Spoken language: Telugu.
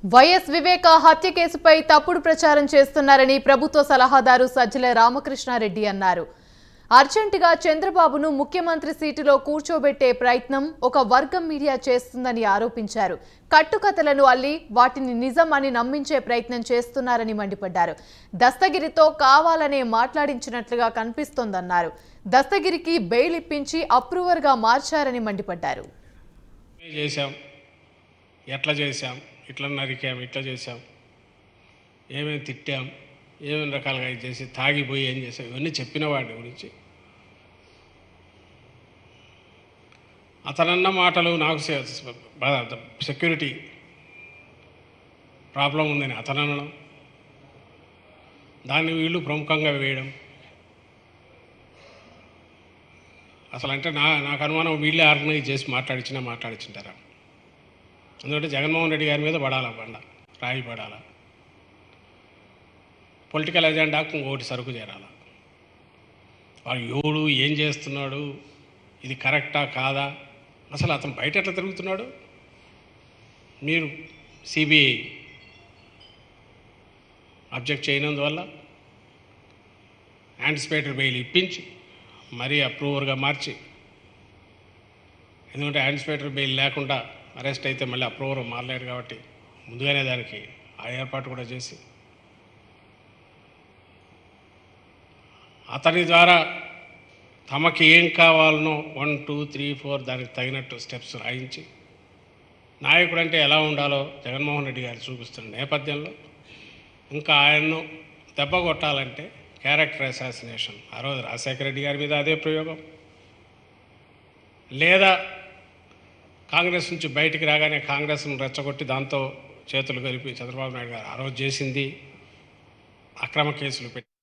వైఎస్ వివేక హత్య కేసుపై తప్పుడు ప్రచారం చేస్తున్నారని ప్రభుత్వ సలహాదారు సజ్జల రామకృష్ణారెడ్డి అన్నారు. అర్జెంటుగా చంద్రబాబును ముఖ్యమంత్రి సీటులో కూర్చోబెట్టే ప్రయత్నం ఒక వర్గం మీడియా చేస్తుందని ఆరోపించారు. కట్టుకథలను అల్లి వాటిని నిజం అని నమ్మించే ప్రయత్నం చేస్తున్నారని మండిపడ్డారు. దస్తగిరితో కావాలనే మాట్లాడించినట్లుగా కనిపిస్తోందన్నారు. దస్తగిరికి బెయిల్ ఇప్పించి అప్రూవర్గా మార్చారని మండిపడ్డారు. ఇట్లా నరికాం, ఇట్లా చేసాం, ఏమేమి తిట్టాం, ఏమేమి రకాలుగా చేసి తాగిపోయి ఏం చేసాం, ఇవన్నీ చెప్పిన వాడి గురించి అతనన్న మాటలు నాకు సెక్యూరిటీ ప్రాబ్లం ఉందని అతననడం, దాన్ని వీళ్ళు ప్రముఖంగా వేయడం, అసలు అంటే నాకు అనుమానం వీళ్ళే ఆర్గనైజ్ చేసి మాట్లాడించుంటారా. ఎందుకంటే జగన్మోహన్ రెడ్డి గారి మీద పడాలా బండ, రాయి పడాలా, పొలిటికల్ ఎజెండాకు ఇంకొకటి సరుకు చేరాలా. వాడు ఎవడు ఏం చేస్తున్నాడు, ఇది కరెక్టా కాదా, అసలు అతను బయట ఎట్లా తిరుగుతున్నాడు. మీరు సిబిఐ అబ్జెక్ట్ చేయనందువల్ల యాంటిసిపేటరీ బెయిల్ ఇప్పించి మరీ అప్రూవర్గా మార్చి, ఎందుకంటే యాంటిసిపేటరీ బెయిల్ లేకుండా అరెస్ట్ అయితే మళ్ళీ అప్రూవర్ మారలేడు కాబట్టి ముందుగానే దానికి ఆ ఏర్పాటు కూడా చేసి అతని ద్వారా తమకి ఏం కావాలనో 1, 2, 3, 4 దానికి తగినట్టు స్టెప్స్ రాయించి నాయకుడు అంటే ఎలా ఉండాలో జగన్మోహన్ రెడ్డి గారు చూపిస్తున్న నేపథ్యంలో ఇంకా ఆయన్ను దెబ్బ కొట్టాలంటే క్యారెక్టర్ అసాసినేషన్, ఆ రోజు రాజశేఖర రెడ్డి గారి మీద అదే ప్రయోగం, లేదా కాంగ్రెస్ నుంచి బయటికి రాగానే కాంగ్రెస్ను రెచ్చగొట్టి దాంతో చేతులు కలిపి చంద్రబాబు నాయుడు గారు ఆ రోజు చేసింది అక్రమ కేసులు పెట్టి